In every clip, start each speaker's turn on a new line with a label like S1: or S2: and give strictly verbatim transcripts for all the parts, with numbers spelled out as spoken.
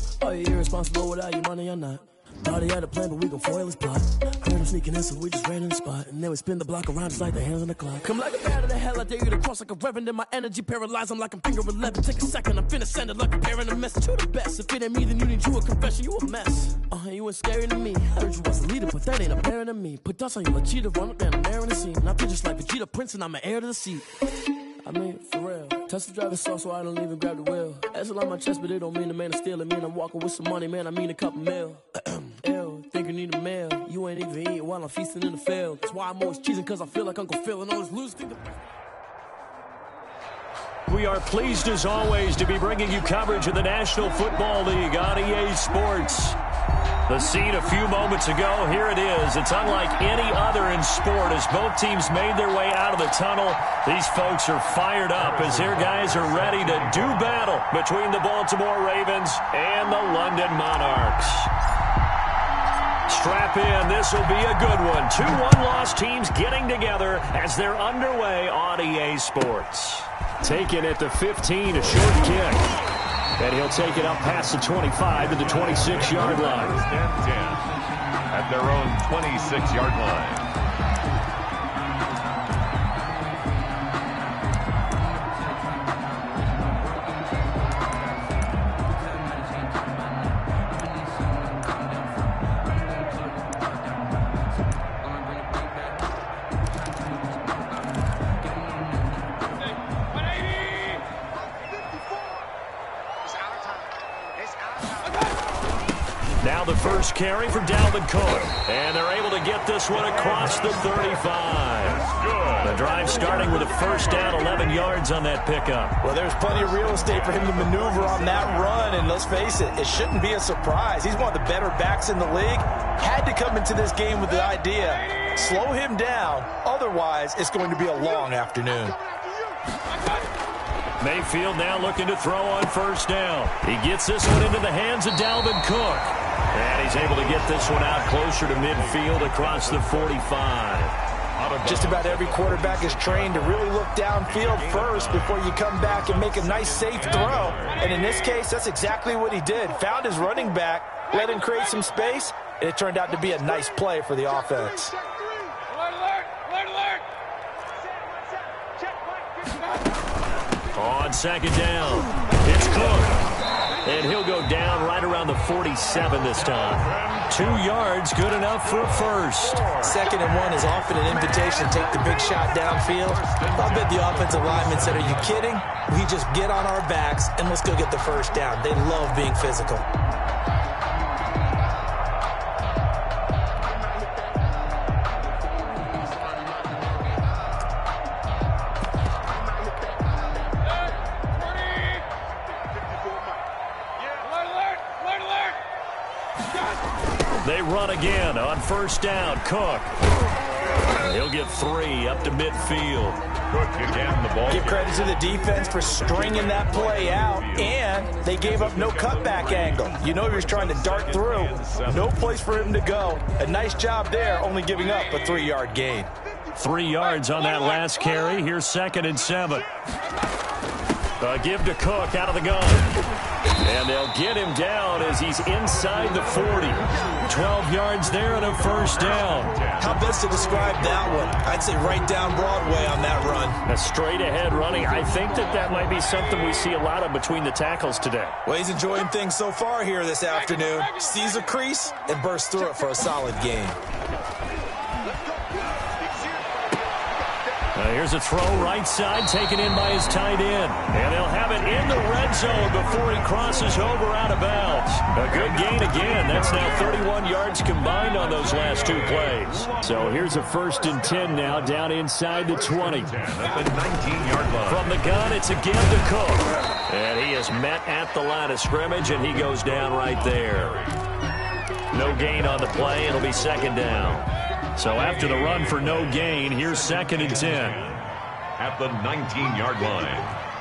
S1: Are you irresponsible without your money or not? Thought he had a plan, but we gon' foil his plot. Heard him sneaking in, so we just ran in the spot. And then we spin the block around just like the hands on the clock. Come like a bat of the hell, I dare you to cross like a reverend. In my energy paralyzed, I'm like I'm finger eleven. Take a second, I'm finna send it like a parent a message to the best. If it ain't me, then you need you a confession, you a mess. Uh, you ain't scary to me. Heard you was a leader, but that ain't apparent to me. Put dust on you like cheetah, run up down, I'm there in the scene. And I feel just like Vegeta Prince, and I'm an heir to the seat. I mean, for real. Touch the driver's soft, so I don't even grab the wheel. That's on my chest, but it don't mean the man is stealing. Mean I'm walking with some money, man, I mean a couple mil. Ew, think you need a meal. You ain't even eating while I'm feasting in the field. That's why I'm always cheesing, cause I feel like Uncle Phil and all this loose thing.
S2: We are pleased as always to be bringing you coverage of the National Football League on E A Sports. The scene a few moments ago, here it is. It's unlike any other in sport as both teams made their way out of the tunnel. These folks are fired up as their guys are ready to do battle between the Baltimore Ravens and the London Monarchs. Strap in, this will be a good one. Two one-loss teams getting together as they're underway on E A Sports. Taken at the fifteen, a short kick. And he'll take it up past the twenty-five to the twenty-six-yard line.
S3: At their own twenty-six-yard line.
S2: Now the first carry for Dalvin Cook. And they're able to get this one across the thirty-five. The drive starting with a first down, eleven yards on that pickup.
S4: Well, there's plenty of real estate for him to maneuver on that run. And let's face it, it shouldn't be a surprise. He's one of the better backs in the league. Had to come into this game with the idea, slow him down. Otherwise, it's going to be a long afternoon.
S2: Mayfield now looking to throw on first down. He gets this one into the hands of Dalvin Cook. And he's able to get this one out closer to midfield across the forty-five.
S4: Just about every quarterback is trained to really look downfield first before you come back and make a nice, safe throw. And in this case, that's exactly what he did. Found his running back, let him create some space, and it turned out to be a nice play for the offense.
S2: On second down, it's Cook. And he'll go down right around the forty-seven this time. Two yards, good enough for a first.
S4: Second and one is often an invitation to take the big shot downfield. I bet the offensive lineman said, are you kidding? We just get on our backs and let's go get the first down. They love being physical.
S2: They run again on first down. Cook. He'll get three up to midfield.
S3: Cook again, the ball.
S4: Give credit to the defense for stringing that play out, and they gave up no cutback angle. You know he was trying to dart through. No place for him to go. A nice job there, only giving up a three-yard gain.
S2: Three yards on that last carry. Here's second and seven. Uh, give to Cook out of the gun. And they'll get him down as he's inside the forty. twelve yards there and a first down.
S4: How best to describe that one? I'd say right down Broadway on that run.
S2: A straight ahead running. I think that that might be something we see a lot of between the tackles today.
S4: Well, he's enjoying things so far here this afternoon. Sees a crease and bursts through it for a solid gain.
S2: Uh, here's a throw right side taken in by his tight end. And they'll have it in the red zone before he crosses over out of bounds. A good gain again. That's now thirty-one yards combined on those last two plays. So here's a first and ten now down inside the twenty.
S3: At the nineteen-yard line.
S2: From the gun, it's again to Cook. And he is met at the line of scrimmage, and he goes down right there. No gain on the play. It'll be second down. So after the run for no gain, here's second and ten.
S3: At the nineteen-yard line.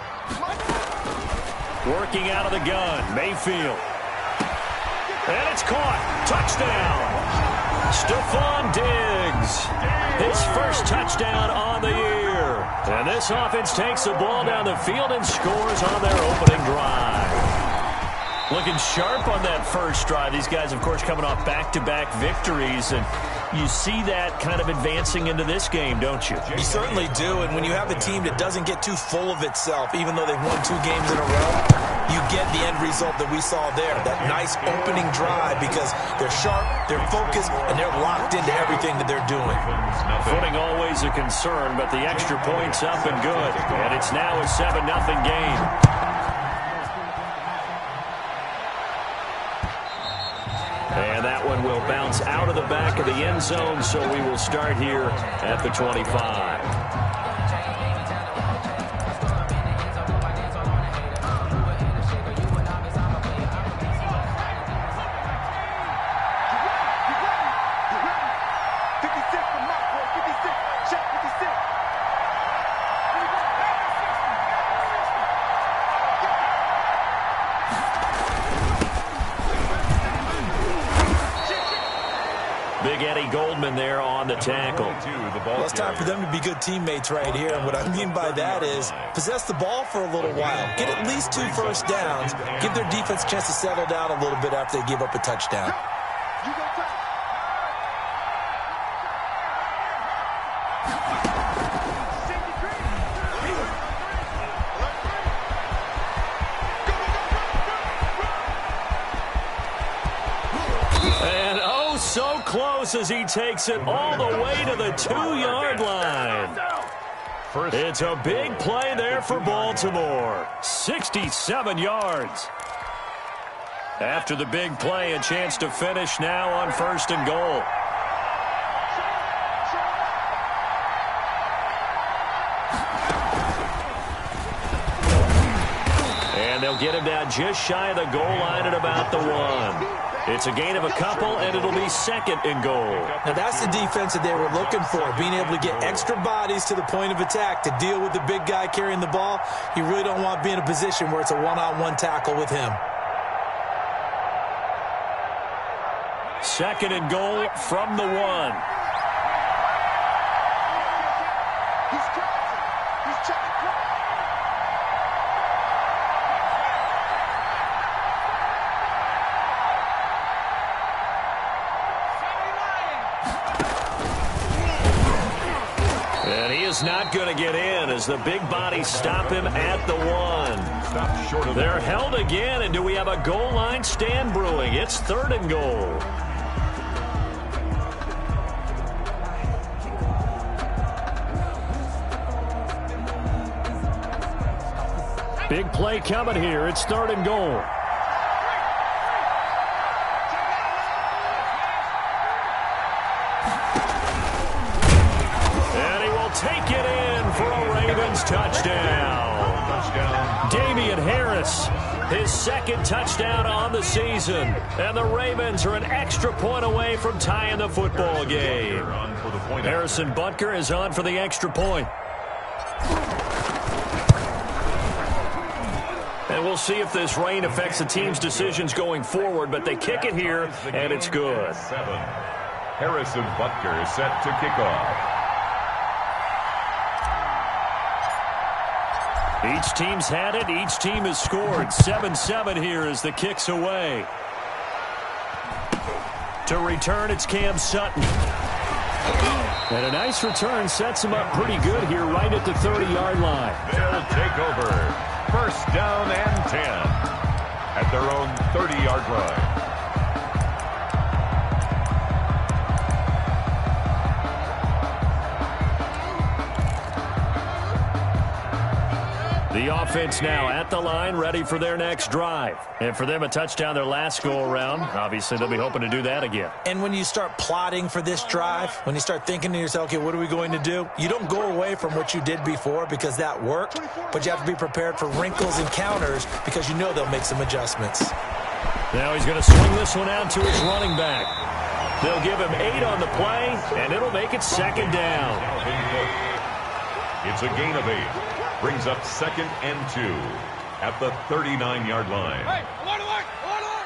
S2: Working out of the gun, Mayfield. And it's caught. Touchdown. Stephon Diggs. His first touchdown on the year. And this offense takes the ball down the field and scores on their opening drive. Looking sharp on that first drive. These guys, of course, coming off back-to-back victories, and you see that kind of advancing into this game, don't you?
S4: You certainly do, and when you have a team that doesn't get too full of itself, even though they've won two games in a row, you get the end result that we saw there, that nice opening drive, because they're sharp, they're focused, and they're locked into everything that they're doing.
S2: Footing always a concern, but the extra point's up and good, and it's now a seven nothing game. And that one will bounce out of the back of the end zone, so we will start here at the twenty-five. Goldman there on the tackle.
S4: Well, it's time for them to be good teammates right here. And what I mean by that is possess the ball for a little while. Get at least two first downs. Give their defense a chance to settle down a little bit after they give up a touchdown.
S2: Close as he takes it all the way to the two-yard line. It's a big play there for Baltimore. sixty-seven yards. After the big play, a chance to finish now on first and goal. And they'll get him down just shy of the goal line at about the one. It's a gain of a couple, and it'll be second and goal.
S4: Now, that's the defense that they were looking for, being able to get extra bodies to the point of attack to deal with the big guy carrying the ball. You really don't want to be in a position where it's a one-on-one tackle with him.
S2: Second and goal from the one. Not going to get in as the big bodies stop him at the one. They're held again, and do we have a goal line stand brewing? It's third and goal. Big play coming here. It's third and goal. Take it in for a Ravens touchdown. touchdown. Damian Harris, his second touchdown on the season. And the Ravens are an extra point away from tying the football game. Harrison Butker is on for the extra point. And we'll see if this rain affects the team's decisions going forward, but they kick it here, and it's good.
S3: Seven. Harrison Butker is set to kick off.
S2: Each team's had it. Each team has scored. seven seven here as the kick's away. To return, it's Cam Sutton. And a nice return sets him up pretty good here right at the thirty-yard line.
S3: They'll take over. First down and ten at their own thirty-yard line.
S2: The offense now at the line, ready for their next drive. And for them, a touchdown their last go-around. Obviously, they'll be hoping to do that again.
S4: And when you start plotting for this drive, when you start thinking to yourself, okay, what are we going to do? You don't go away from what you did before because that worked, but you have to be prepared for wrinkles and counters because you know they'll make some adjustments.
S2: Now he's going to swing this one out to his running back. They'll give him eight on the play, and it'll make it second down.
S3: It's a gain of eight. Brings up second and two at the thirty-nine-yard line. Hey, alert, alert, alert,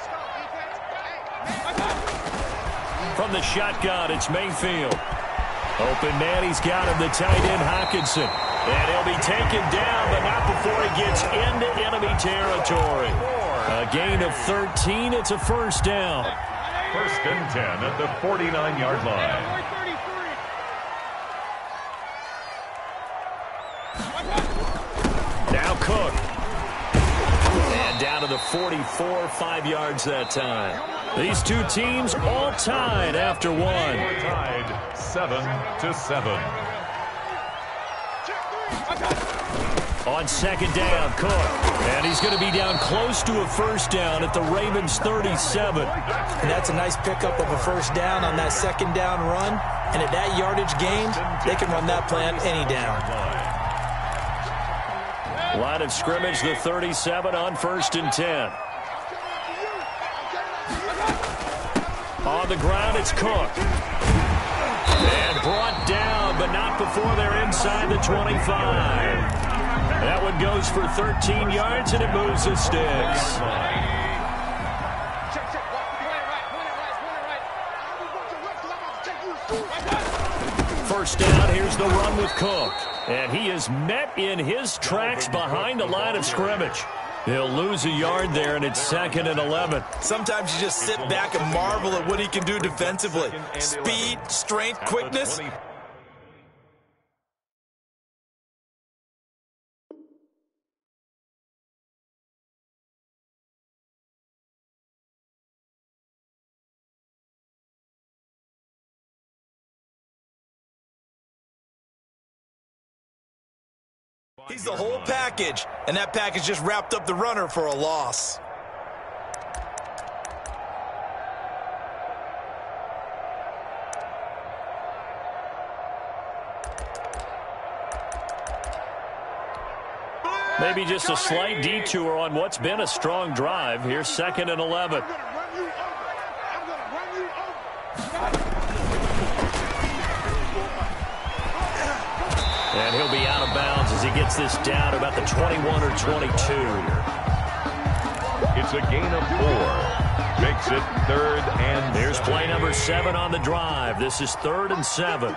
S3: alert.
S2: From the shotgun, it's Mayfield. Open man, he's got him, the tight end, Hockenson. And he'll be taken down, but not before he gets into enemy territory. A gain of thirteen, it's a first down.
S3: First and ten at the forty-nine-yard line.
S2: Now Cook. And down to the forty-four, five yards that time. These two teams all tied after one.
S3: Tied seven to seven.
S2: On second down, Cook. And he's going to be down close to a first down at the Ravens' thirty-seven.
S4: And that's a nice pickup of a first down on that second down run. And at that yardage gain, they can run that play on any down.
S2: Line of scrimmage, the thirty-seven on first and ten. On the ground, it's Cook. And brought down, but not before they're inside the twenty-five. That one goes for thirteen yards, and it moves the sticks. First down, here's the run with Cook. And he is met in his tracks behind the line of scrimmage. He'll lose a yard there, and it's second and eleven.
S4: Sometimes you just sit back and marvel at what he can do defensively. Speed, strength, quickness. He's the whole package, and that package just wrapped up the runner for a loss.
S2: Maybe just a slight detour on what's been a strong drive. Here's second and eleven. And he'll be out of bounds as he gets this down about the twenty-one or twenty-two.
S3: It's a gain of four. Makes it third and
S2: Here's play number seven on the drive. This is third and seven.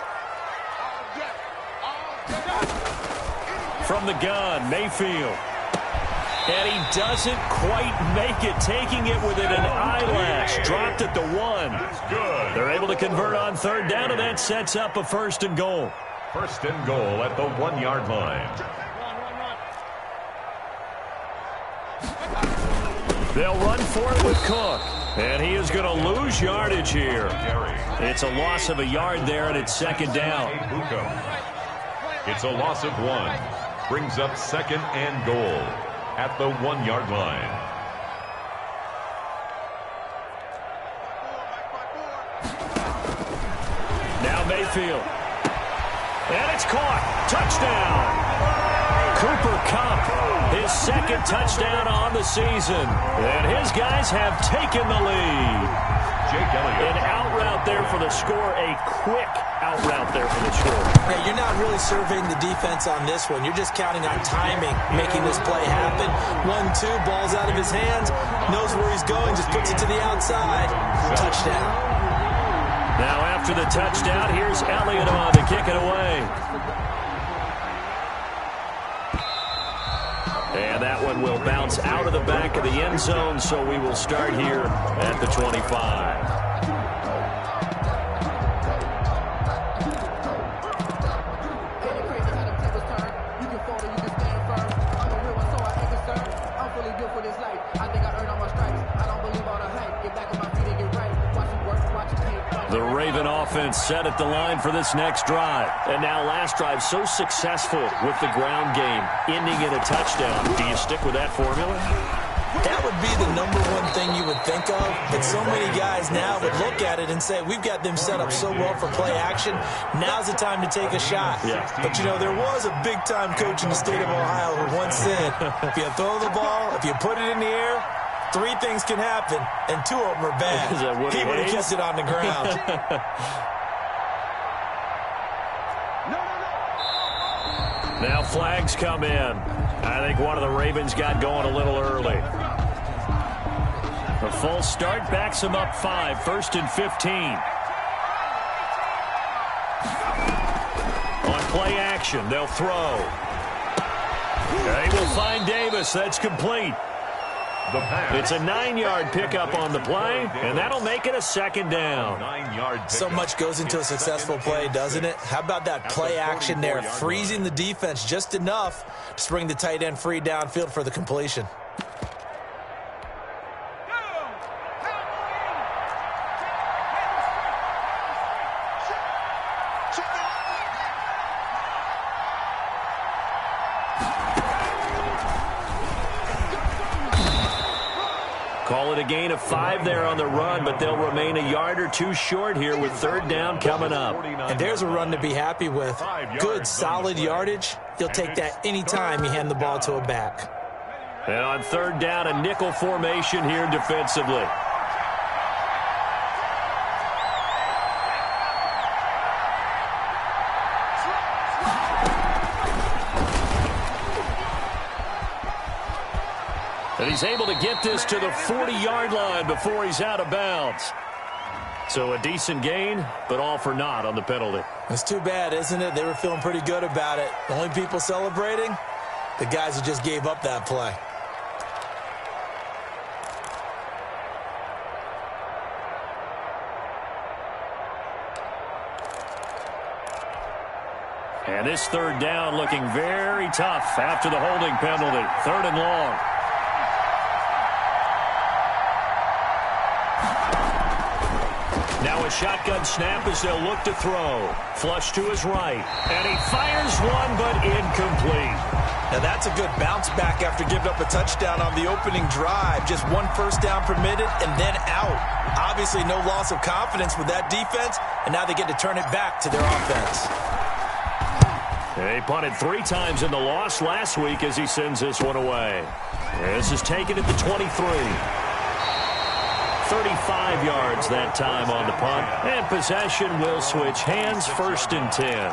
S2: From the gun, Mayfield. And he doesn't quite make it, taking it within an eyelash. Dropped at the one.
S3: good.
S2: They're able to convert on third down, and that sets up a first and goal.
S3: First and goal at the one-yard line.
S2: They'll run for it with Cook. And he is going to lose yardage here. It's a loss of a yard there, and it's second down.
S3: It's a loss of one. Brings up second and goal at the one-yard line.
S2: Now Mayfield. And it's caught. Touchdown. Cooper Kupp, his second touchdown on the season. And his guys have taken the lead.
S3: Jake Elliott.
S2: An out route there for the score. A quick out route there for the score.
S4: Yeah, you're not really surveying the defense on this one. You're just counting on timing, making this play happen. One, two, ball's out of his hands. Knows where he's going, just puts it to the outside. Touchdown.
S2: Now after the touchdown, here's Elliott on to kick it away. And that one will bounce out of the back of the end zone, so we will start here at the twenty-five. The Raven offense set at the line for this next drive. And now last drive so successful with the ground game, ending in a touchdown. Do you stick with that formula?
S4: That would be the number one thing you would think of. But so many guys now would look at it and say, we've got them set up so well for play action. Now's the time to take a shot.
S2: Yeah.
S4: But, you know, there was a big-time coach in the state of Ohio who once said, if you throw the ball, if you put it in the air, three things can happen, and two of them are bad.
S2: Is that Woody
S4: he would have
S2: Hayes?
S4: kept it on the ground.
S2: Now flags come in. I think one of the Ravens got going a little early. A false start backs him up five. First and fifteen. play action. They'll throw. They will find Davis. That's complete.
S3: The pass.
S2: It's a nine-yard pickup on the play, and that'll make it a second down.
S4: So much goes into a successful play, doesn't it? How about that play action there, freezing the defense just enough to bring the tight end free downfield for the completion.
S2: Call it a gain of five there on the run, but they'll remain a yard or two short here with third down coming up.
S4: And there's a run to be happy with. Good, solid yardage. You'll take that anytime you hand the ball to a back.
S2: And on third down, a nickel formation here defensively. And he's able to get this to the forty-yard line before he's out of bounds. So a decent gain, but all for naught on the penalty.
S4: It's too bad, isn't it? They were feeling pretty good about it. The only people celebrating, the guys who just gave up that play.
S2: And this third down looking very tough after the holding penalty. Third and long. Now a shotgun snap as they'll look to throw. Flush to his right. And he fires one, but incomplete.
S4: Now that's a good bounce back after giving up a touchdown on the opening drive. Just one first down permitted and then out. Obviously no loss of confidence with that defense, and now they get to turn it back to their offense.
S2: They punted three times in the loss last week as he sends this one away. This is taken at the twenty-three. thirty-five yards that time on the punt. And possession will switch hands, first and ten.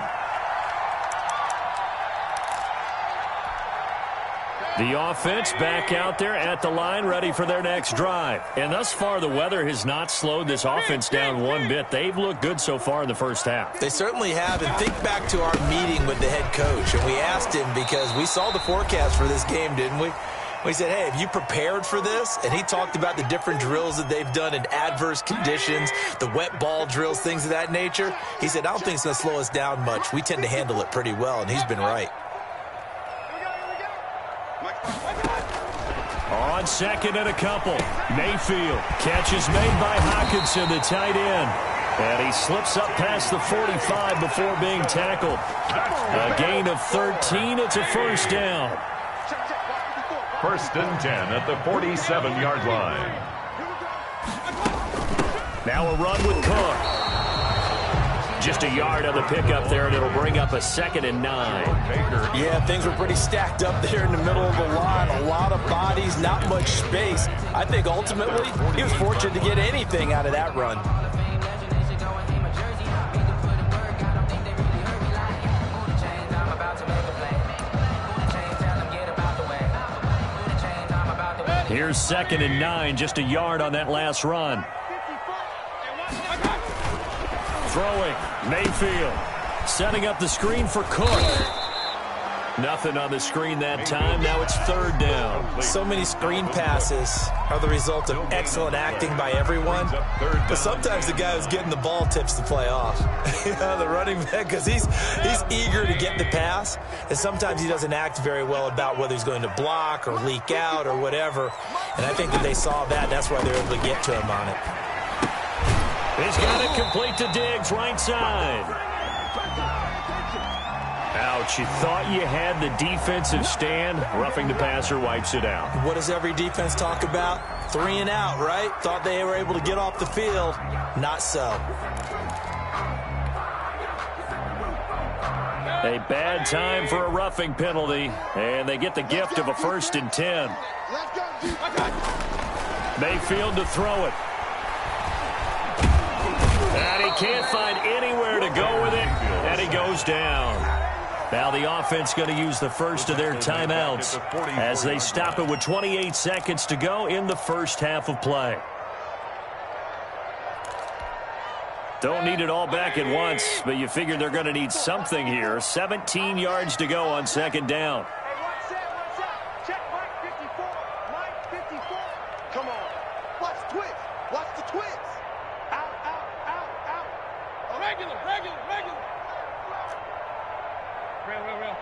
S2: The offense back out there at the line, ready for their next drive. And thus far, the weather has not slowed this offense down one bit. They've looked good so far in the first half.
S4: They certainly have. And think back to our meeting with the head coach. And we asked him, because we saw the forecast for this game, didn't we? We said, hey, have you prepared for this? And he talked about the different drills that they've done in adverse conditions, the wet ball drills, things of that nature. He said, I don't think it's going to slow us down much. We tend to handle it pretty well, and he's been right.
S2: On second and a couple, Mayfield. Catch is made by Hockenson, the tight end. And he slips up past the forty-five before being tackled. A gain of thirteen. It's a first down.
S3: First and ten at the forty-seven-yard line.
S2: Now a run with Cook. Just a yard on the pickup there, and it'll bring up a second and nine.
S4: Yeah, things were pretty stacked up there in the middle of the line. A lot of bodies, not much space. I think ultimately he was fortunate to get anything out of that run.
S2: Here's second and nine, just a yard on that last run. Throwing, Mayfield. Setting up the screen for Cook. Nothing on the screen that time. Now it's third down.
S4: So many screen passes are the result of excellent acting by everyone. But sometimes the guy who's getting the ball tips the play off. You know, the running back, because he's, he's eager to get the pass. And sometimes he doesn't act very well about whether he's going to block or leak out or whatever. And I think that they saw that. That's why they were able to get to him on it.
S2: He's got it complete to Diggs, right side. Ouch, you thought you had the defensive stand. Roughing the passer wipes it out.
S4: What does every defense talk about? Three and out, right? Thought they were able to get off the field. Not so.
S2: A bad time for a roughing penalty, and they get the gift of a first and ten. Mayfield to throw it. And he can't find anywhere to go with it, and he goes down. Now the offense going to use the first of their timeouts as they stop it with twenty-eight seconds to go in the first half of play. Don't need it all back at once, but you figure they're going to need something here. seventeen yards to go on second down.
S5: Hey, one set, one set. Check Mike fifty-four. Mike fifty-four. Come on. Watch twitch. Watch the twitch. Out, out, out, out. Oh, regular, regular, regular. Real, real, real.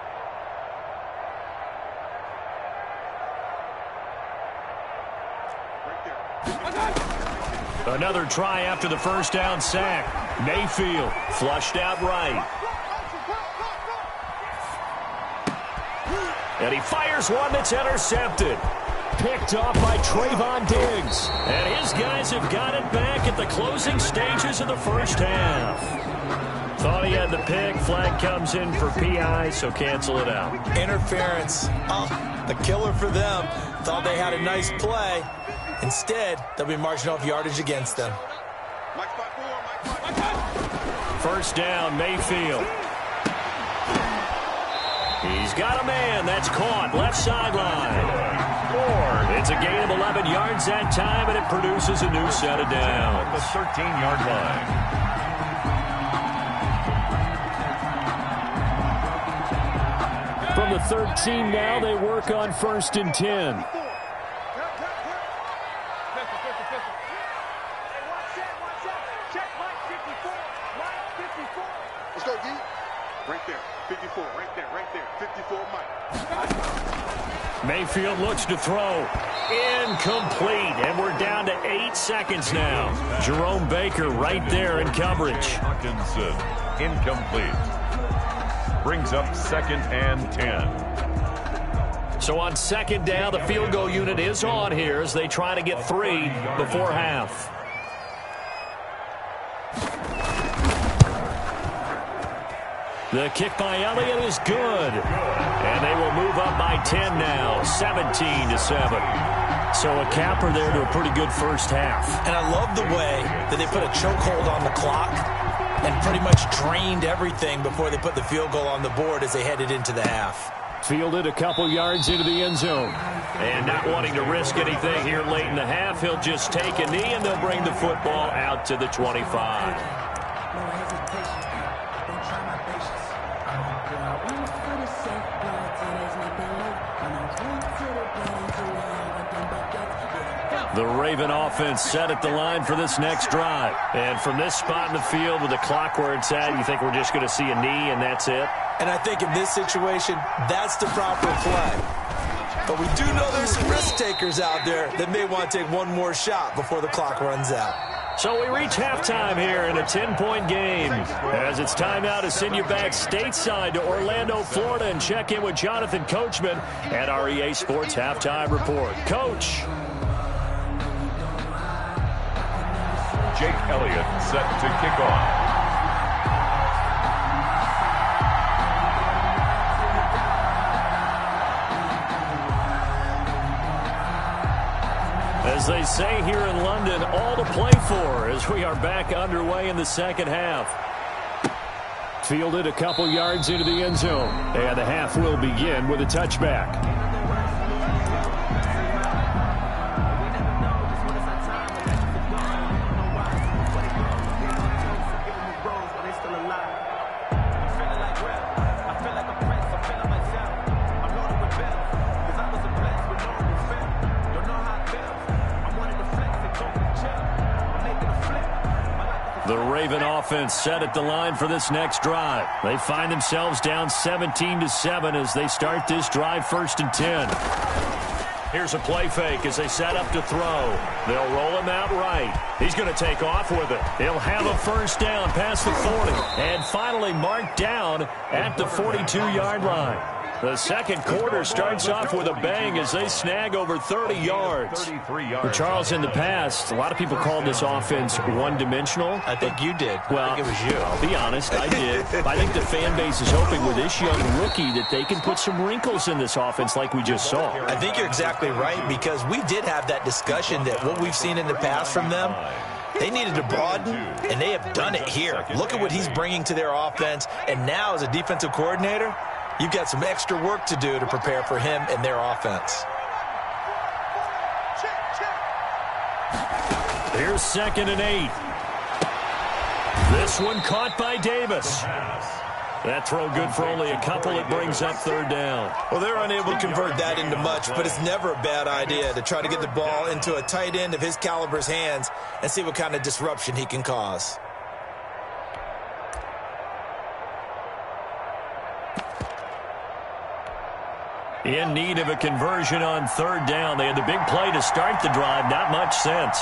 S5: Right there. One time.
S2: Another try after the first down sack. Mayfield flushed out right. And he fires one that's intercepted. Picked off by Trayvon Diggs. And his guys have got it back at the closing stages of the first half. Thought he had the pick. Flag comes in for P I, so cancel it out.
S4: Interference. Oh, the killer for them. Thought they had a nice play. Instead, they'll be marching off yardage against them.
S2: First down, Mayfield. He's got a man. That's caught. Left sideline. Or it's a gain of eleven yards that time, and it produces a new set of downs.
S3: The thirteen-yard line.
S2: From the thirteen now, they work on first and ten.
S5: Let's go, D. Right there. fifty-four. Right there. Right there. fifty-four, Mike.
S2: Mayfield looks to throw. Incomplete. And we're down to eight seconds now. Jerome Baker right there in coverage.
S3: Hawkinson, incomplete. Brings up second and ten.
S2: So on second down, the field goal unit is on here as they try to get three before half. The kick by Elliott is good. And they will move up by ten now, seventeen to seven. So a capper there to a pretty good first half.
S4: And I love the way that they put a chokehold on the clock and pretty much drained everything before they put the field goal on the board as they headed into the half.
S2: Fielded a couple yards into the end zone. And not wanting to risk anything here late in the half, he'll just take a knee and they'll bring the football out to the twenty-five. The Raven offense set at the line for this next drive. And from this spot in the field with the clock where it's at, you think we're just going to see a knee and that's it?
S4: And I think in this situation, that's the proper play. But we do know there's some risk takers out there that may want to take one more shot before the clock runs out.
S2: So we reach halftime here in a ten-point game. As it's time now to send you back stateside to Orlando, Florida, and check in with Jonathan Coachman at our E A Sports Halftime Report. Coach.
S3: Jake Elliott set to kick off.
S2: As they say here in London, all to play for as we are back underway in the second half. Fielded a couple yards into the end zone. And the half will begin with a touchback. The Raven offense set at the line for this next drive. They find themselves down seventeen to seven as they start this drive first and ten. Here's a play fake as they set up to throw. They'll roll him out right. He's going to take off with it. He'll have a first down past the forty. And finally marked down at the forty-two-yard line. The second quarter starts off with a bang as they snag over thirty yards. Well, Charles, in the past, a lot of people called this offense one-dimensional.
S4: I think you did.
S2: Well,
S4: I think it was you.
S2: I'll be honest, I did. I think the fan base is hoping with this young rookie that they can put some wrinkles in this offense like we just saw.
S4: I think you're exactly right because we did have that discussion that what we've seen in the past from them, they needed to broaden, and they have done it here. Look at what he's bringing to their offense, and now as a defensive coordinator, you've got some extra work to do to prepare for him and their offense.
S2: Here's second and eight. This one caught by Davis. That throw good for only a couple. It brings up third down.
S4: Well, they're unable to convert that into much, but it's never a bad idea to try to get the ball into a tight end of his caliber's hands and see what kind of disruption he can cause.
S2: In need of a conversion on third down. They had the big play to start the drive. Not much sense.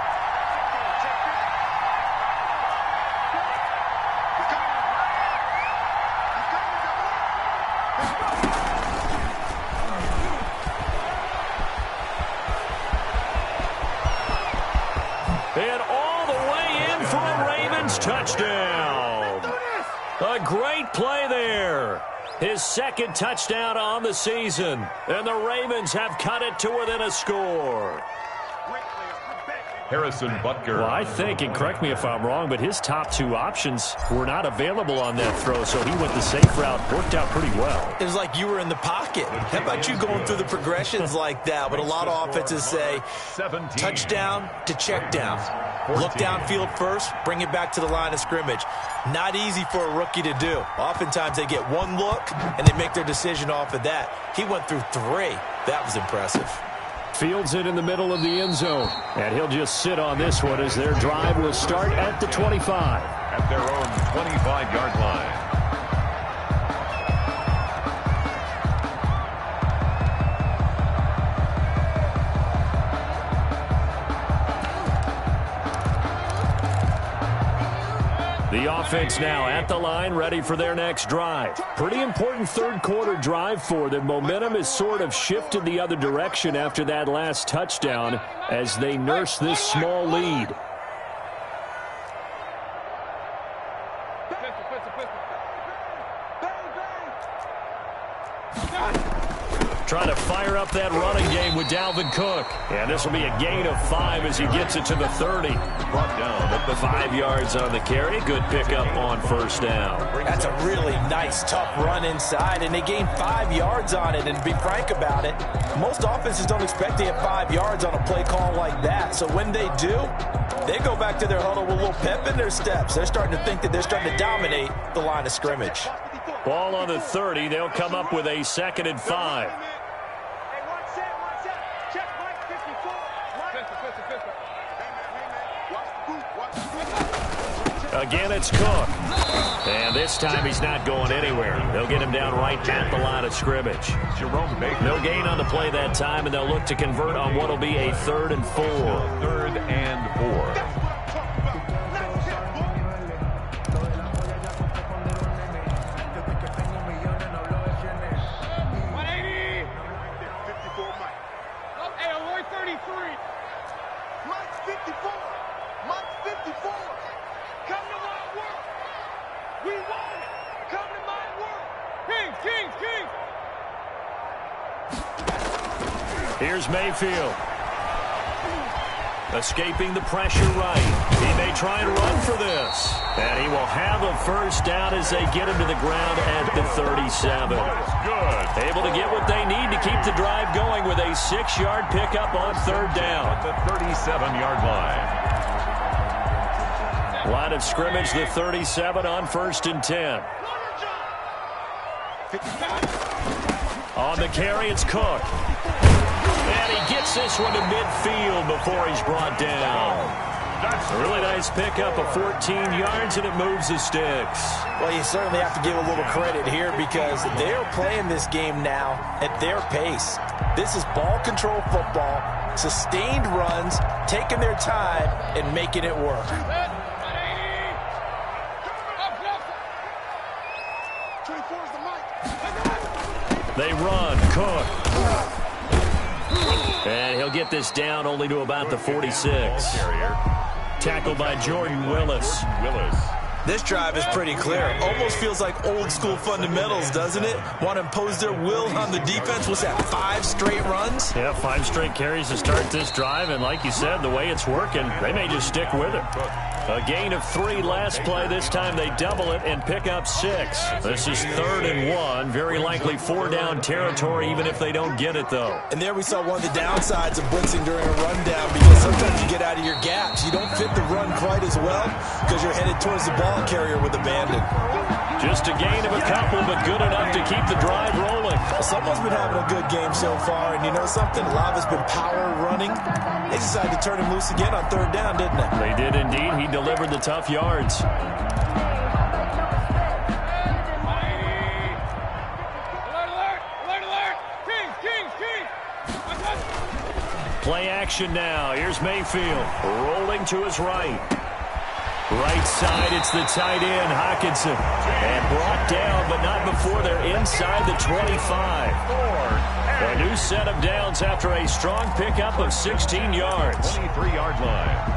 S2: And all the way in for a Ravens touchdown. A great play there. His second touchdown on the season. And the Ravens have cut it to within a score.
S3: Harrison Butker.
S2: Well, I think, and correct me if I'm wrong, but his top two options were not available on that throw, so he went the safe route. Worked out pretty well.
S4: It was like you were in the pocket. How about you going through the progressions like that? But a lot of offenses say touchdown to check down. Look downfield first, bring it back to the line of scrimmage. Not easy for a rookie to do. Oftentimes they get one look, and they make their decision off of that. He went through three. That was impressive.
S2: Fields it in the middle of the end zone. And he'll just sit on this one as their drive will start at the twenty-five.
S3: At their own twenty-five-yard line.
S2: The offense now at the line, ready for their next drive. Pretty important third quarter drive for them. Momentum has sort of shifted the other direction after that last touchdown as they nurse this small lead. Trying to fire up that running game with Dalvin Cook. And this will be a gain of five as he gets it to the thirty.
S3: Brought down at the
S2: Five yards on the carry. Good pickup on first down.
S4: That's a really nice, tough run inside, and they gained five yards on it. And to be frank about it, most offenses don't expect to get five yards on a play call like that. So when they do, they go back to their huddle with a little pep in their steps. They're starting to think that they're starting to dominate the line of scrimmage.
S2: Ball on the thirty. They'll come up with a second and five. Again, it's Cook. And this time he's not going anywhere. They'll get him down right at the line of scrimmage.
S3: Jerome Baker.
S2: No gain on the play that time, and they'll look to convert on what will be a third and four.
S3: Third and four.
S2: Here's Mayfield. Escaping the pressure right. He may try and run for this. And he will have a first down as they get him to the ground at the thirty-seven.
S3: Good.
S2: Able to get what they need to keep the drive going with a six-yard pickup on third down.
S3: At the thirty-seven-yard line.
S2: Line of scrimmage, the thirty-seven on first and ten. On the carry, it's Cook. And he gets this one to midfield before he's brought down. That's a really nice pickup of fourteen yards, and it moves the sticks.
S4: Well, you certainly have to give a little credit here because they're playing this game now at their pace. This is ball control football, sustained runs, taking their time, and making it work.
S2: They run. Cook. And he'll get this down only to about the forty-six. Tackled by Jordan Willis.
S3: Willis.
S4: This drive is pretty clear. Almost feels like old school fundamentals, doesn't it? Want to impose their will on the defense. What's that, five straight runs?
S2: Yeah, five straight carries to start this drive. And like you said, the way it's working, they may just stick with it. A gain of three last play. This time they double it and pick up six. This is third and one. Very likely four down territory, even if they don't get it, though.
S4: And there we saw one of the downsides of blitzing during a rundown, because sometimes you get out of your gaps. You don't fit the run quite as well because you're headed towards the ball carrier with abandon.
S2: Just a gain of a couple, but good enough to keep the drive rolling.
S4: Well, someone's been having a good game so far, and you know something? A lot of it's been power running. They decided to turn him loose again on third down, didn't they?
S2: They did indeed. He delivered the tough yards. Play action now. Here's Mayfield rolling to his right. Right side, it's the tight end, Hockenson. And brought down, but not before they're inside the twenty-five. A new set of downs after a strong pickup of sixteen yards.
S3: twenty-three yard line.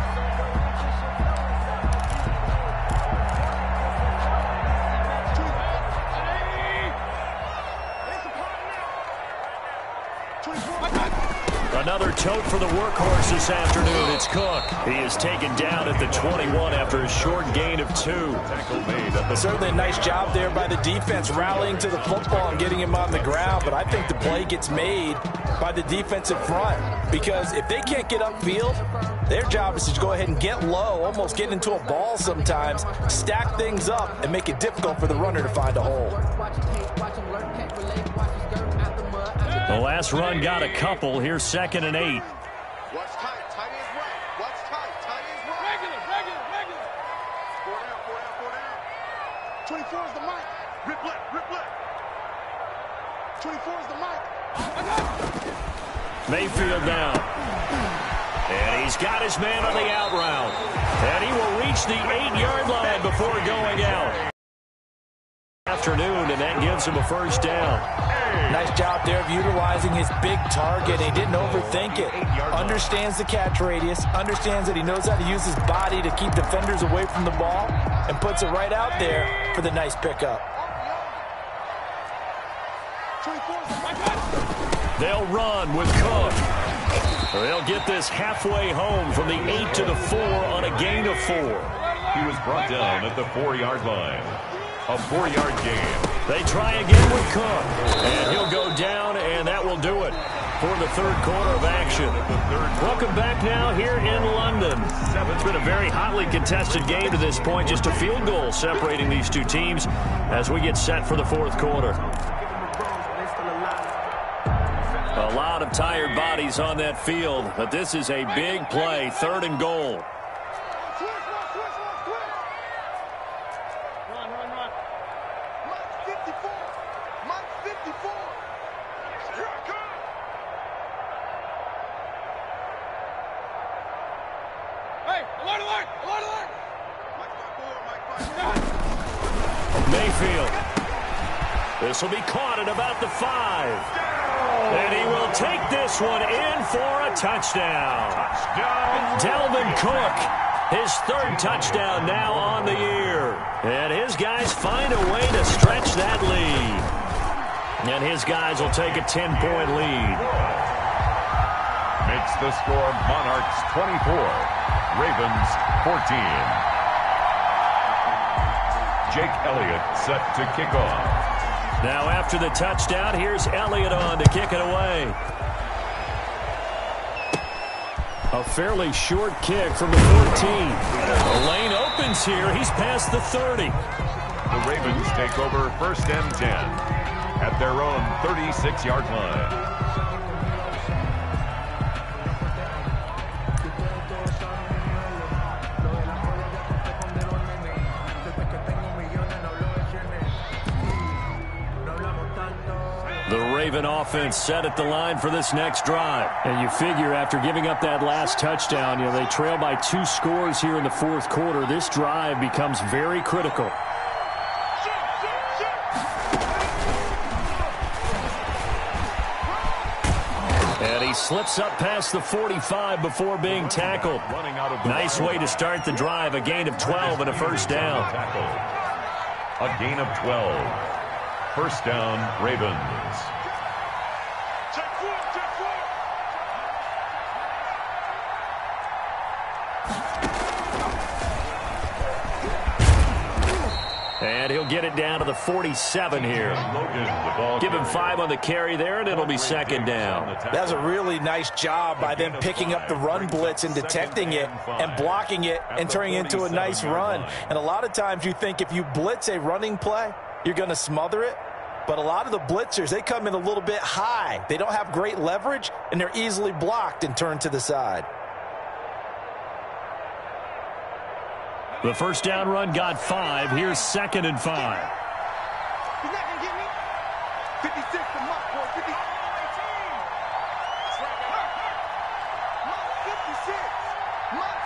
S2: Another tote for the workhorse this afternoon. It's Cook. He is taken down at the twenty-one after a short gain of two.
S4: Certainly a nice job there by the defense rallying to the football and getting him on the ground, but I think the play gets made by the defensive front, because if they can't get upfield, their job is to go ahead and get low, almost get into a ball sometimes, stack things up, and make it difficult for the runner to find a hole.
S2: The last run got a couple. Here's second and eight.
S5: Watch tight. Tight is right. Watch tight. Tight is right. Regular, regular, regular. Four down, four down, four down. twenty-four is the mic. Rip left, rip left. twenty-four is the mic.
S2: Mayfield down. And he's got his man on the out route. And he will reach the eight-yard line before going out. Afternoon, and that gives him a first down.
S4: Nice job there of utilizing his big target. He didn't overthink it. Understands the catch radius. Understands that he knows how to use his body to keep defenders away from the ball, and puts it right out there for the nice pickup.
S2: They'll run with Cook. They'll get this halfway home from the eight to the four on a gain of four.
S3: He was brought down at the four-yard line. A four-yard gain.
S2: They try again with Cook. And he'll go down, and that will do it for the third quarter of action. Welcome back now here in London. It's been a very hotly contested game to this point. Just a field goal separating these two teams as we get set for the fourth quarter. A lot of tired bodies on that field, but this is a big play, third and goal. Mayfield. This will be caught at about the five. And he will take this one in for a touchdown. Dalvin Cook, his third touchdown now on the year. And his guys find a way to stretch that lead. And his guys will take a ten-point lead.
S3: Makes the score Monarchs twenty-four, Ravens fourteen. Jake Elliott set to kick off.
S2: Now after the touchdown, here's Elliott on to kick it away. A fairly short kick from the fourteen. The lane opens here. He's past the thirty.
S3: The Ravens take over first and ten at their own thirty-six-yard line.
S2: The Raven offense set at the line for this next drive. And you figure after giving up that last touchdown, you know, they trail by two scores here in the fourth quarter. This drive becomes very critical. And he slips up past the forty-five before being tackled. Nice way to start the drive. A gain of twelve and a first down.
S3: A gain of twelve. First down, Ravens.
S2: And he'll get it down to the forty-seven here. Give him five on the carry there, and it'll be second down.
S4: That was a really nice job by them picking up the run blitz and detecting it and blocking it and turning it into a nice run. And a lot of times you think if you blitz a running play, you're going to smother it. But a lot of the blitzers, they come in a little bit high. They don't have great leverage, and they're easily blocked and turned to the side.
S2: The first down run got five. Here's second and five.
S5: He's not going to get me. fifty-six to Mutt, boy. fifty. Mutt, fifty-six. Mutt,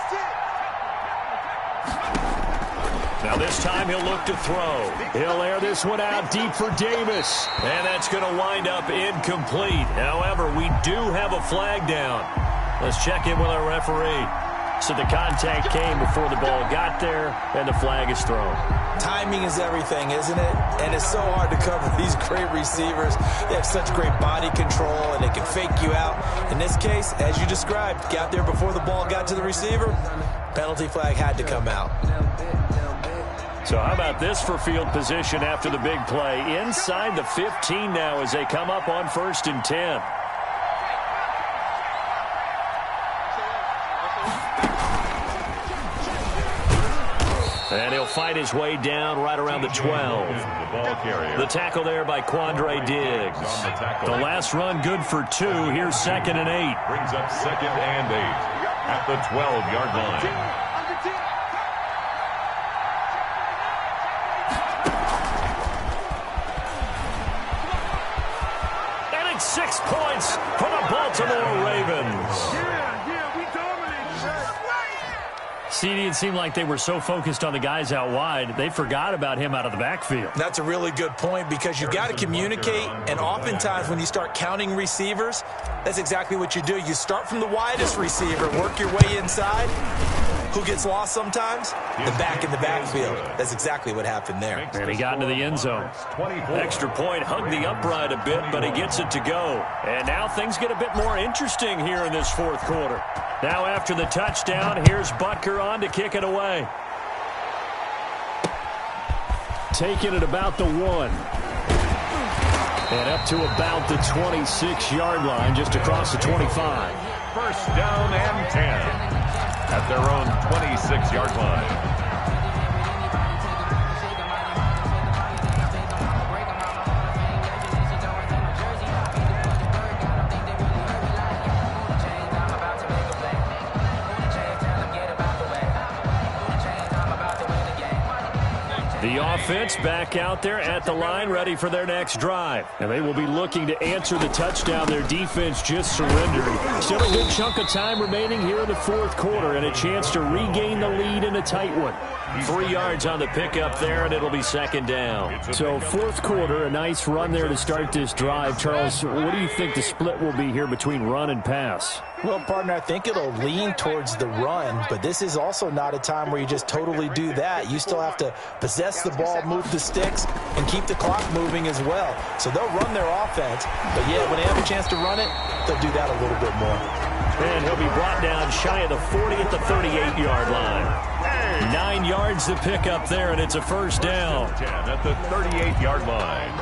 S5: fifty-six.
S2: Now this time he'll look to throw. He'll air this one out deep for Davis. And that's going to wind up incomplete. However, we do have a flag down. Let's check in with our referee. So the contact came before the ball got there, and the flag is thrown.
S4: Timing is everything, isn't it? And it's so hard to cover these great receivers. They have such great body control, and they can fake you out. In this case, as you described, got there before the ball got to the receiver. Penalty flag had to come out.
S2: So how about this for field position after the big play? Inside the fifteen now as they come up on first and ten. And he'll fight his way down right around the twelve. The tackle there by Quandre Diggs. The last run good for two. Here's second and eight.
S3: Brings up second and eight at the twelve-yard line.
S2: And it's six points for the Baltimore Ravens. C D, it seemed like they were so focused on the guys out wide, they forgot about him out of the backfield.
S4: That's a really good point because you've got to communicate, and oftentimes when you start counting receivers, that's exactly what you do. You start from the widest receiver, work your way inside. Who gets lost sometimes? The back in the backfield. That's exactly what happened there.
S2: And he got into the end zone. Extra point, hugged the upright a bit, but he gets it to go. And now things get a bit more interesting here in this fourth quarter. Now after the touchdown, here's Butker on to kick it away. Taking it about the one. And up to about the twenty-six-yard line, just across the twenty-five.
S3: First down and ten at their own twenty-six-yard line.
S2: The offense back out there at the line, ready for their next drive. And they will be looking to answer the touchdown their defense just surrendered. Still a good chunk of time remaining here in the fourth quarter and a chance to regain the lead in a tight one. Three yards on the pickup there, and it'll be second down. So fourth quarter, a nice run there to start this drive. Charles, what do you think the split will be here between run and pass?
S4: Well, partner, I think it'll lean towards the run, but this is also not a time where you just totally do that. You still have to possess the ball, move the sticks, and keep the clock moving as well. So they'll run their offense, but yeah, when they have a chance to run it, they'll do that a little bit more.
S2: And he'll be brought down shy of the forty at the thirty-eight-yard line. Nine yards to pick up there, and it's a first down.
S3: ten at the thirty-eight-yard line.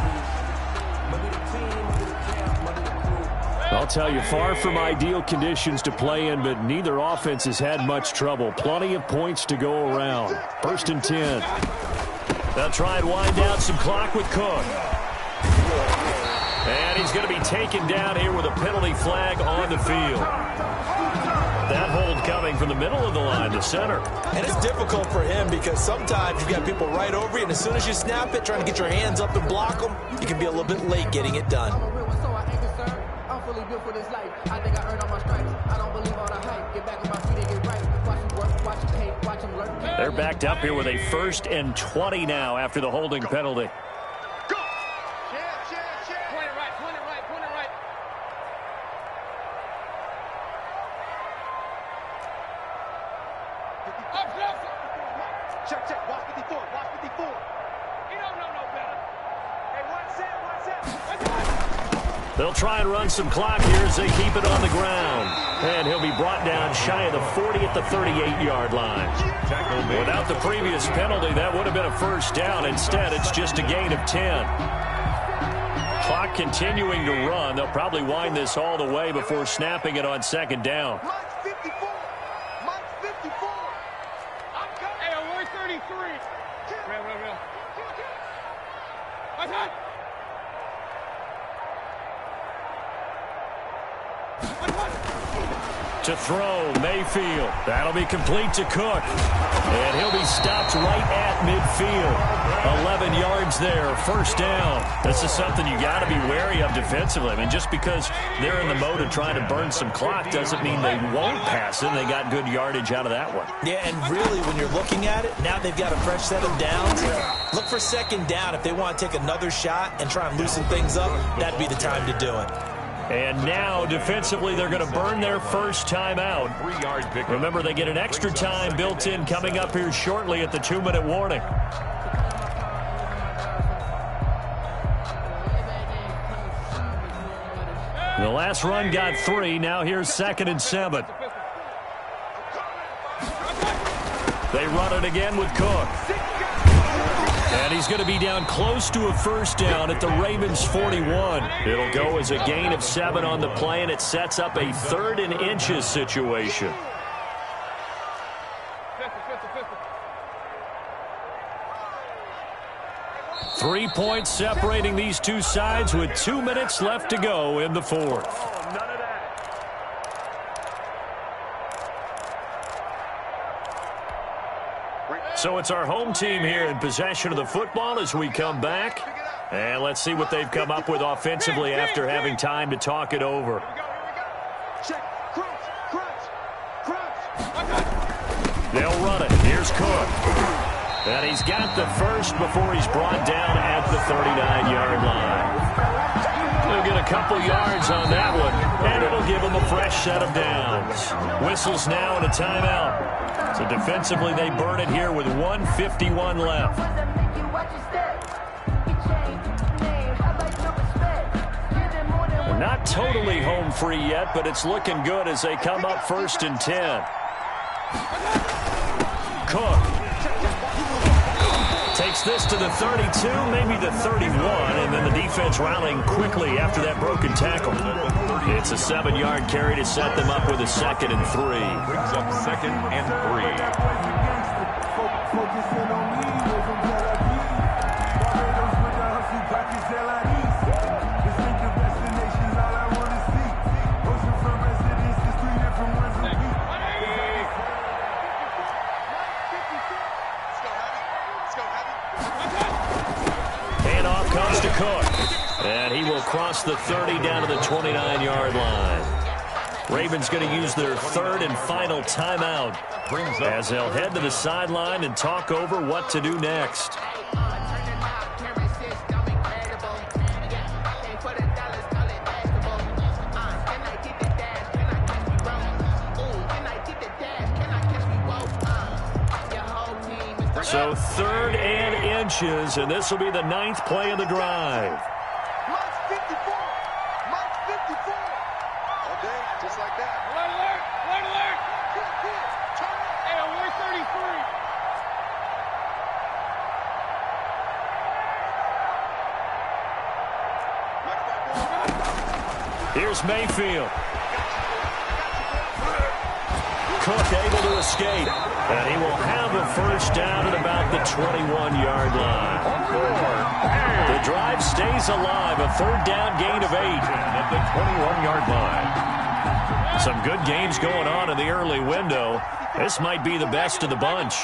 S2: I'll tell you, far from ideal conditions to play in, but neither offense has had much trouble. Plenty of points to go around. First and ten. They'll try and wind down some clock with Cook. And he's going to be taken down here with a penalty flag on the field. That hold coming from the middle of the line to center.
S4: And it's difficult for him because sometimes you've got people right over you, and as soon as you snap it, trying to get your hands up and block them, you can be a little bit late getting it done.
S2: They're backed up here with a first and twenty now after the holding penalty.
S5: Go! Check, check, check. Point it right, point it right, point it right. Check, check. Watch fifty-four, watch fifty-four. He don't know no better. Hey, one set, one set.
S2: They'll try and run some clock here as they keep it on the ground. And he'll be brought down shy of the forty at the thirty-eight-yard line. Without the previous penalty, that would have been a first down. Instead, it's just a gain of ten. Clock continuing to run. They'll probably wind this all the way before snapping it on second down. To throw, Mayfield. That'll be complete to Cook. And he'll be stopped right at midfield. eleven yards there, first down. This is something you got to be wary of defensively. I mean, just because they're in the mode of trying to burn some clock doesn't mean they won't pass it. They got good yardage out of that one.
S4: Yeah, and really, when you're looking at it, now they've got a fresh set of downs. Look for second down. If they want to take another shot and try and loosen things up, that'd be the time to do it.
S2: And now, defensively, they're going to burn their first time out. Remember, they get an extra time built in coming up here shortly at the two-minute warning. The last run got three. Now here's second and seven. They run it again with Cook. And he's going to be down close to a first down at the Ravens forty-one. It'll go as a gain of seven on the play, and it sets up a third and inches situation. Three points separating these two sides with two minutes left to go in the fourth. So it's our home team here in possession of the football as we come back. And let's see what they've come up with offensively after having time to talk it over. They'll run it. Here's Cook. And he's got the first before he's brought down at the thirty-nine-yard line. They'll get a couple yards on that one, and it'll give them a fresh set of downs. Whistles now and a timeout. So defensively, they burn it here with one fifty-one left. They're not totally home free yet, but it's looking good as they come up first and ten. Cook takes this to the thirty-two, maybe the thirty-one, and then the defense rallying quickly after that broken tackle. It's a seven-yard carry to set them up with a second and three.
S3: Brings up second and three.
S2: Handoff comes to Cook. And he will cross the thirty down to the twenty-nine-yard line. Ravens going to use their third and final timeout as they'll head to the sideline and talk over what to do next. So third and inches, and this will be the ninth play of the drive. Here's Mayfield. Cook able to escape. And he will have a first down at about the twenty-one-yard line. The drive stays alive. A third down gain of eight at the twenty-one-yard line. Some good games going on in the early window. This might be the best of the bunch.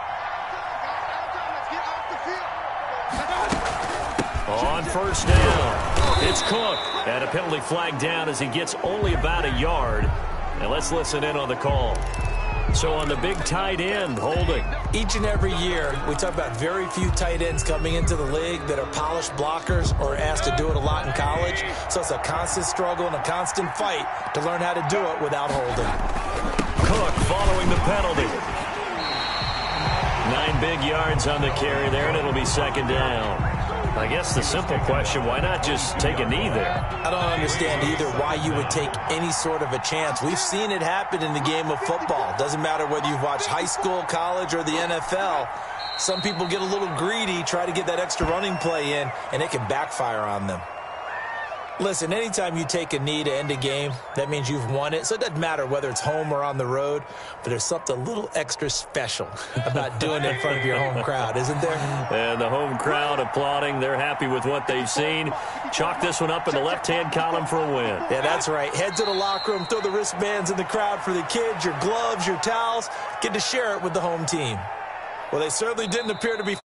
S2: On first down, it's Cook. And a penalty flag down as he gets only about a yard. And let's listen in on the call. So on the big tight end, holding.
S4: Each and every year, we talk about very few tight ends coming into the league that are polished blockers or asked to do it a lot in college. So it's a constant struggle and a constant fight to learn how to do it without holding.
S2: Cook following the penalty. Nine big yards on the carry there, and it'll be second down. I guess the simple question, why not just take a knee there?
S4: I don't understand either why you would take any sort of a chance. We've seen it happen in the game of football. Doesn't matter whether you've watched high school, college, or the N F L. Some people get a little greedy, try to get that extra running play in, and it can backfire on them. Listen, anytime you take a knee to end a game, that means you've won it. So it doesn't matter whether it's home or on the road, but there's something a little extra special about doing it in front of your home crowd, isn't there?
S2: And the home crowd applauding. They're happy with what they've seen. Chalk this one up in the left-hand column for a win.
S4: Yeah, that's right. Head to the locker room, throw the wristbands in the crowd for the kids, your gloves, your towels. Get to share it with the home team. Well, they certainly didn't appear to be